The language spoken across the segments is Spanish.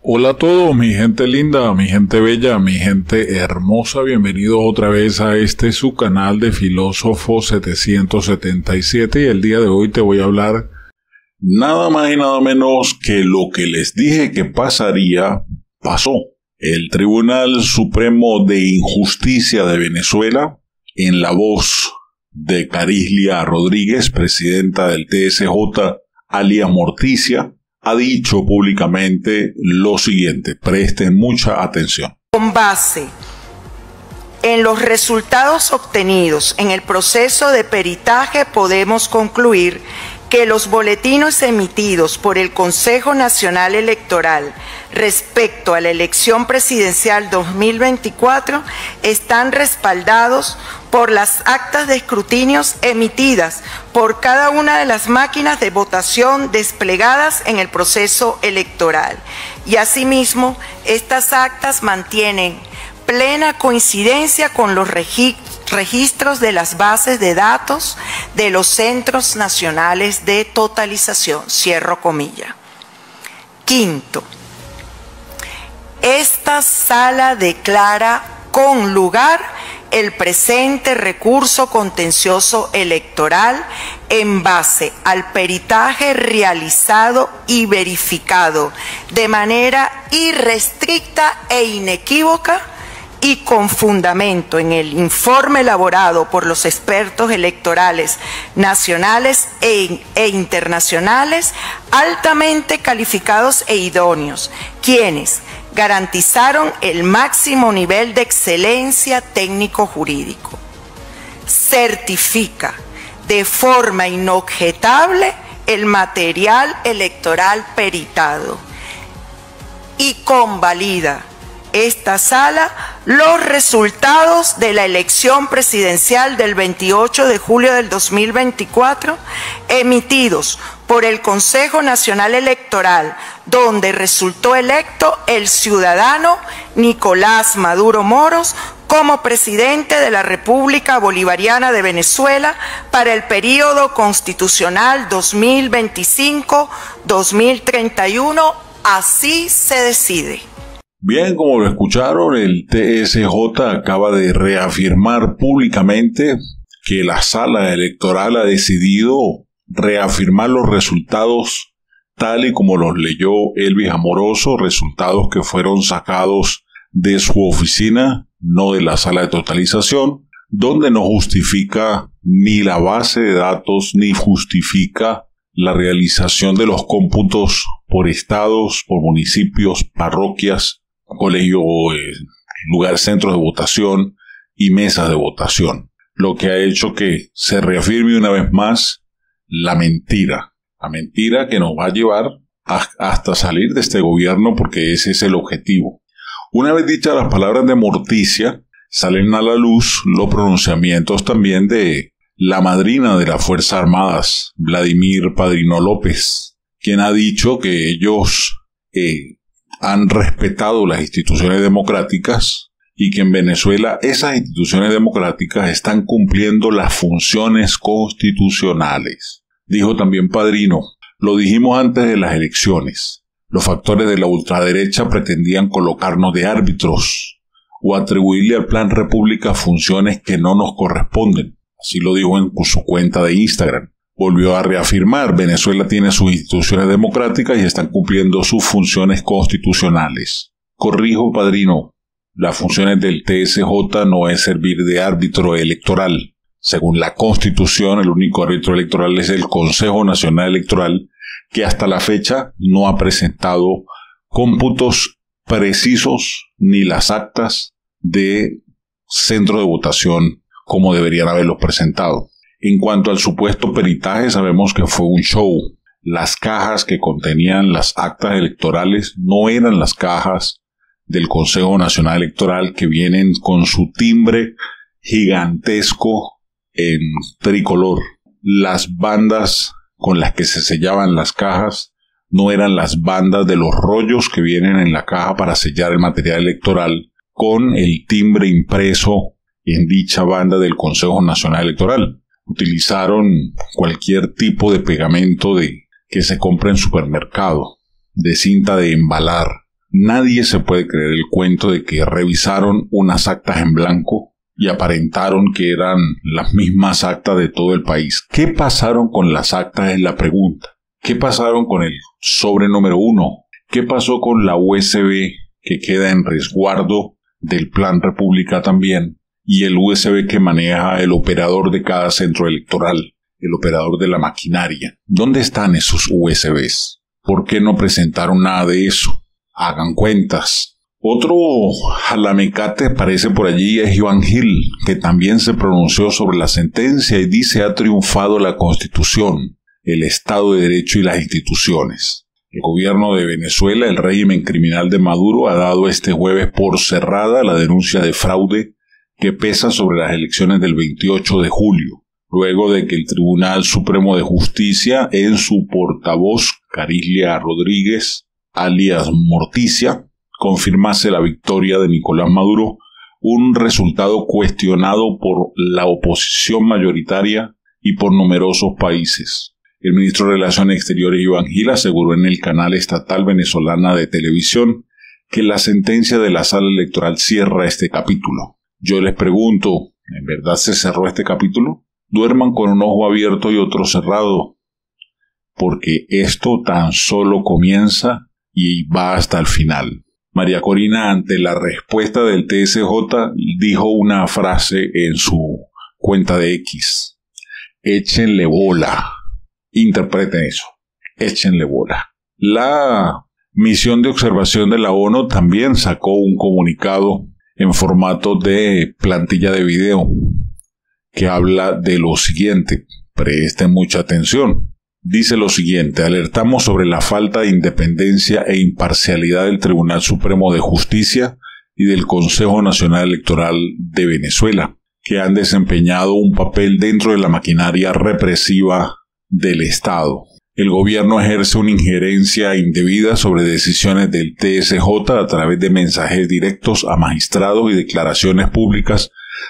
Hola a todos, mi gente linda, mi gente bella, mi gente hermosa, bienvenidos otra vez a su canal de Filósofo 777 y el día de hoy te voy a hablar nada más y nada menos que lo que les dije que pasaría, pasó. El Tribunal Supremo de Injusticia de Venezuela, en la voz de Carislia Rodríguez, presidenta del TSJ, alias Morticia, ha dicho públicamente lo siguiente, presten mucha atención. Con base en los resultados obtenidos en el proceso de peritaje podemos concluir que los boletines emitidos por el Consejo Nacional Electoral respecto a la elección presidencial 2024 están respaldados por las actas de escrutinios emitidas por cada una de las máquinas de votación desplegadas en el proceso electoral. Y asimismo, estas actas mantienen plena coincidencia con los registros de las bases de datos de los centros nacionales de totalización. Cierro comilla. Quinto, esta sala declara con lugar el presente recurso contencioso electoral en base al peritaje realizado y verificado de manera irrestricta e inequívoca y con fundamento en el informe elaborado por los expertos electorales nacionales e internacionales altamente calificados e idóneos, quienes garantizaron el máximo nivel de excelencia técnico-jurídico. Certifica de forma inobjetable el material electoral peritado y convalida esta sala los resultados de la elección presidencial del 28 de julio del 2024 emitidos por el Consejo Nacional Electoral, donde resultó electo el ciudadano Nicolás Maduro Moros como presidente de la República Bolivariana de Venezuela para el período constitucional 2025-2031. Así se decide. Bien, como lo escucharon, el TSJ acaba de reafirmar públicamente que la sala electoral ha decidido reafirmar los resultados tal y como los leyó Elvis Amoroso, resultados que fueron sacados de su oficina, no de la sala de totalización, donde no justifica ni la base de datos ni justifica la realización de los cómputos por estados, por municipios, parroquias, colegio, lugar, centros de votación y mesas de votación, lo que ha hecho que se reafirme una vez más la mentira que nos va a llevar hasta salir de este gobierno, porque ese es el objetivo. Una vez dichas las palabras de Morticia, salen a la luz los pronunciamientos también de la madrina de las Fuerzas Armadas, Vladimir Padrino López, quien ha dicho que ellos han respetado las instituciones democráticas y que en Venezuela esas instituciones democráticas están cumpliendo las funciones constitucionales. Dijo también Padrino, lo dijimos antes de las elecciones, los factores de la ultraderecha pretendían colocarnos de árbitros o atribuirle al Plan República funciones que no nos corresponden. Así lo dijo en su cuenta de Instagram. Volvió a reafirmar, Venezuela tiene sus instituciones democráticas y están cumpliendo sus funciones constitucionales. Corrijo, Padrino, las funciones del TSJ no es servir de árbitro electoral. Según la Constitución, el único árbitro electoral es el Consejo Nacional Electoral, que hasta la fecha no ha presentado cómputos precisos ni las actas de centro de votación como deberían haberlos presentado. En cuanto al supuesto peritaje, sabemos que fue un show. Las cajas que contenían las actas electorales no eran las cajas del Consejo Nacional Electoral que vienen con su timbre gigantesco en tricolor. Las bandas con las que se sellaban las cajas no eran las bandas de los rollos que vienen en la caja para sellar el material electoral con el timbre impreso en dicha banda del Consejo Nacional Electoral. Utilizaron cualquier tipo de pegamento que se compra en supermercado, de cinta de embalar, Nadie se puede creer el cuento de que revisaron unas actas en blanco y aparentaron que eran las mismas actas de todo el país. ¿Qué pasaron con las actas? Es la pregunta. ¿Qué pasaron con el sobre número 1? ¿Qué pasó con la USB que queda en resguardo del Plan República también? Y el USB que maneja el operador de cada centro electoral, el operador de la maquinaria. ¿Dónde están esos USBs? ¿Por qué no presentaron nada de eso? Hagan cuentas. Otro jalamecate aparece por allí es Iván Gil, que también se pronunció sobre la sentencia y dice: ha triunfado la Constitución, el Estado de Derecho y las instituciones. El gobierno de Venezuela, el régimen criminal de Maduro, ha dado este jueves por cerrada la denuncia de fraude que pesa sobre las elecciones del 28 de julio, luego de que el Tribunal Supremo de Justicia, en su portavoz Carislia Rodríguez, alias Morticia, confirmase la victoria de Nicolás Maduro, un resultado cuestionado por la oposición mayoritaria y por numerosos países. El ministro de Relaciones Exteriores, Iván Gil, aseguró en el canal estatal venezolana de televisión que la sentencia de la sala electoral cierra este capítulo. Yo les pregunto, ¿en verdad se cerró este capítulo? Duerman con un ojo abierto y otro cerrado, porque esto tan solo comienza y va hasta el final. María Corina, ante la respuesta del TSJ, dijo una frase en su cuenta de X: échenle bola. Interpreten eso, échenle bola. La misión de observación de la ONU también sacó un comunicado en formato de plantilla de video que habla de lo siguiente. Presten mucha atención. Dice lo siguiente: alertamos sobre la falta de independencia e imparcialidad del Tribunal Supremo de Justicia y del Consejo Nacional Electoral de Venezuela, que han desempeñado un papel dentro de la maquinaria represiva del Estado. El gobierno ejerce una injerencia indebida sobre decisiones del TSJ a través de mensajes directos a magistrados y declaraciones públicas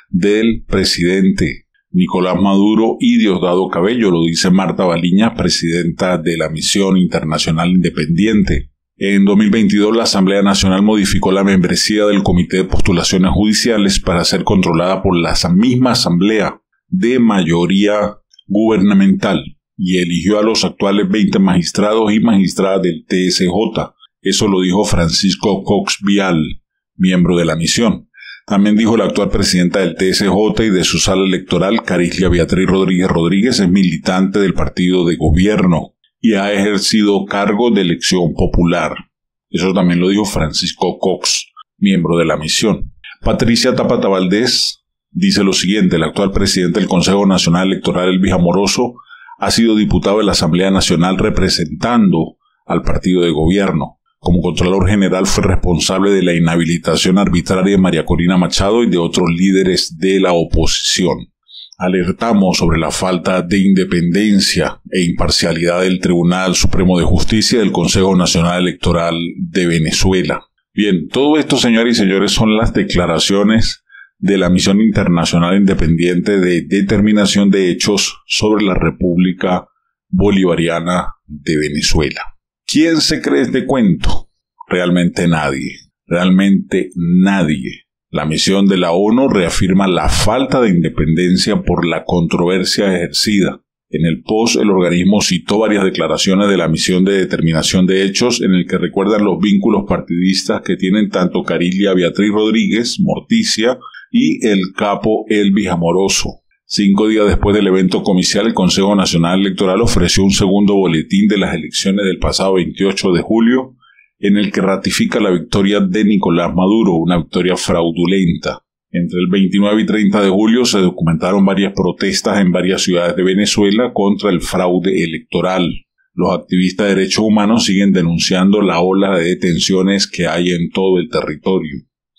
del presidente Nicolás Maduro y Diosdado Cabello, lo dice Marta Baliñas, presidenta de la Misión Internacional Independiente. En 2022, la Asamblea Nacional modificó la membresía del Comité de Postulaciones Judiciales para ser controlada por la misma Asamblea de mayoría gubernamental y eligió a los actuales 20 magistrados y magistradas del TSJ. Eso lo dijo Francisco Cox Vial, miembro de la misión. También dijo la actual presidenta del TSJ y de su sala electoral, Carislia Beatriz Rodríguez Rodríguez, es militante del partido de gobierno y ha ejercido cargos de elección popular. Eso también lo dijo Francisco Cox, miembro de la misión. Patricia Tapata Valdés dice lo siguiente: el actual presidente del Consejo Nacional Electoral, Elvis Amoroso, ha sido diputado de la Asamblea Nacional representando al partido de gobierno. Como Contralor General fue responsable de la inhabilitación arbitraria de María Corina Machado y de otros líderes de la oposición. Alertamos sobre la falta de independencia e imparcialidad del Tribunal Supremo de Justicia y del Consejo Nacional Electoral de Venezuela. Bien, todo esto, señoras y señores, son las declaraciones de la Misión Internacional Independiente de Determinación de Hechos sobre la República Bolivariana de Venezuela. ¿Quién se cree este cuento? Realmente nadie. Realmente nadie. La misión de la ONU reafirma la falta de independencia por la controversia ejercida. En el post, el organismo citó varias declaraciones de la Misión de Determinación de Hechos en el que recuerdan los vínculos partidistas que tienen tanto Carislia Beatriz Rodríguez, Morticia, y el capo Elvis Amoroso. 5 días después del evento comicial, el Consejo Nacional Electoral ofreció un segundo boletín de las elecciones del pasado 28 de julio, en el que ratifica la victoria de Nicolás Maduro, una victoria fraudulenta. Entre el 29 y 30 de julio se documentaron varias protestas en varias ciudades de Venezuela contra el fraude electoral. Los activistas de derechos humanos siguen denunciando la ola de detenciones que hay en todo el territorio.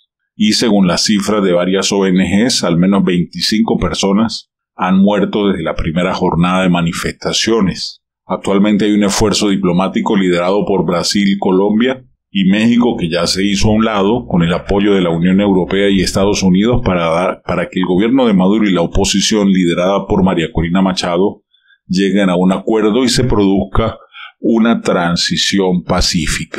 Y según las cifras de varias ONGs, al menos 25 personas han muerto desde la primera jornada de manifestaciones. Actualmente hay un esfuerzo diplomático liderado por Brasil, Colombia y México, que ya se hizo a un lado con el apoyo de la Unión Europea y Estados Unidos para que el gobierno de Maduro y la oposición liderada por María Corina Machado lleguen a un acuerdo y se produzca una transición pacífica.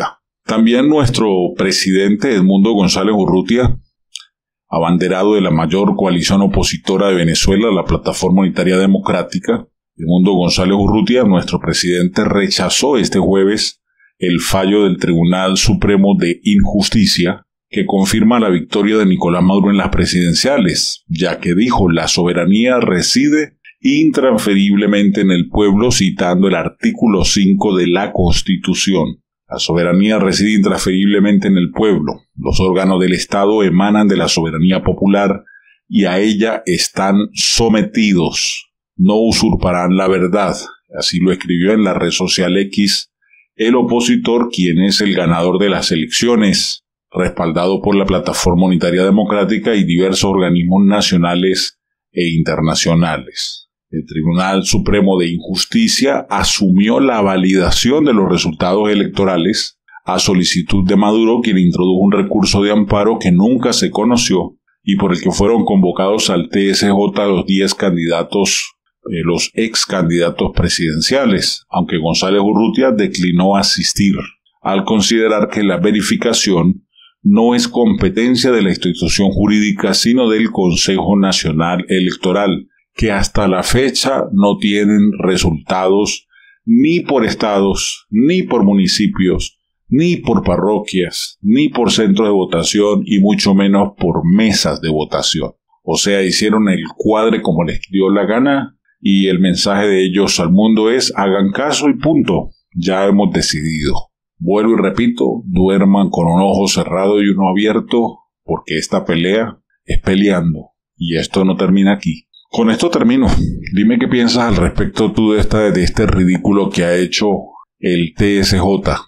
También nuestro presidente Edmundo González Urrutia, abanderado de la mayor coalición opositora de Venezuela, la Plataforma Unitaria Democrática, Edmundo González Urrutia, nuestro presidente, rechazó este jueves el fallo del Tribunal Supremo de Injusticia que confirma la victoria de Nicolás Maduro en las presidenciales, ya que dijo la soberanía reside intransferiblemente en el pueblo, citando el artículo 5 de la Constitución. La soberanía reside intransferiblemente en el pueblo. Los órganos del Estado emanan de la soberanía popular y a ella están sometidos. No usurparán la verdad. Así lo escribió en la red social X el opositor, quien es el ganador de las elecciones, respaldado por la Plataforma Unitaria Democrática y diversos organismos nacionales e internacionales. El Tribunal Supremo de Injusticia asumió la validación de los resultados electorales a solicitud de Maduro, quien introdujo un recurso de amparo que nunca se conoció y por el que fueron convocados al TSJ los 10 candidatos, los ex candidatos presidenciales, aunque González Urrutia declinó asistir, al considerar que la verificación no es competencia de la institución jurídica, sino del Consejo Nacional Electoral, que hasta la fecha no tienen resultados ni por estados, ni por municipios, ni por parroquias, ni por centros de votación y mucho menos por mesas de votación. O sea, hicieron el cuadre como les dio la gana y el mensaje de ellos al mundo es hagan caso y punto, ya hemos decidido. Vuelvo y repito, duerman con un ojo cerrado y uno abierto porque esta pelea es peleando y esto no termina aquí. Con esto termino. Dime qué piensas al respecto tú de este ridículo que ha hecho el TSJ.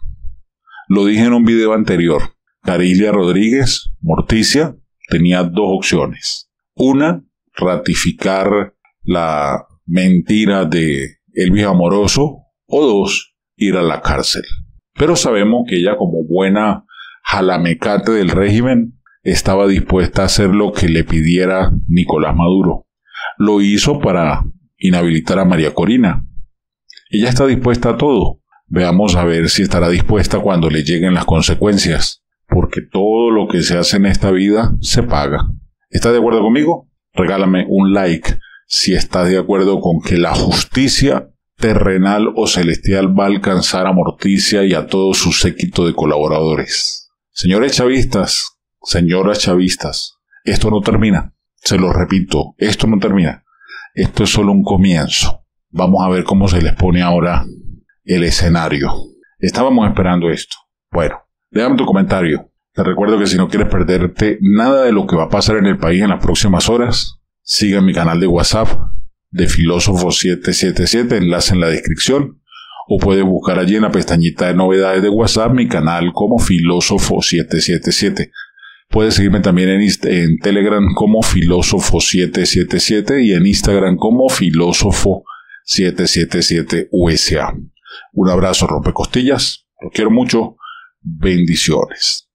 Lo dije en un video anterior. Carilia Rodríguez, Morticia, tenía 2 opciones. Una, ratificar la mentira de Elvis Amoroso, o 2, ir a la cárcel. Pero sabemos que ella, como buena jalamecate del régimen, estaba dispuesta a hacer lo que le pidiera Nicolás Maduro. Lo hizo para inhabilitar a María Corina. Ella está dispuesta a todo. Veamos a ver si estará dispuesta cuando le lleguen las consecuencias. Porque todo lo que se hace en esta vida se paga. ¿Estás de acuerdo conmigo? Regálame un like si estás de acuerdo con que la justicia terrenal o celestial va a alcanzar a Morticia y a todo su séquito de colaboradores. Señores chavistas, señoras chavistas, esto no termina. Se lo repito, esto no termina. Esto es solo un comienzo. Vamos a ver cómo se les pone ahora el escenario. Estábamos esperando esto. Bueno, déjame tu comentario. Te recuerdo que si no quieres perderte nada de lo que va a pasar en el país en las próximas horas, siga mi canal de WhatsApp de Filósofo 777, enlace en la descripción, o puedes buscar allí en la pestañita de novedades de WhatsApp mi canal como Filósofo 777. Puedes seguirme también en Telegram como Filósofo 777 y en Instagram como Filósofo 777 USA. Un abrazo rompecostillas, los quiero mucho, bendiciones.